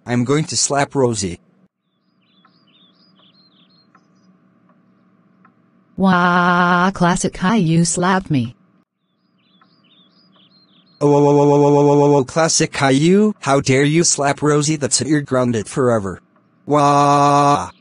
I'm going to slap Rosie. Wah, classic Caillou slapped me. Oh, classic Caillou, how dare you slap Rosie? That's it, you're grounded forever. Wah!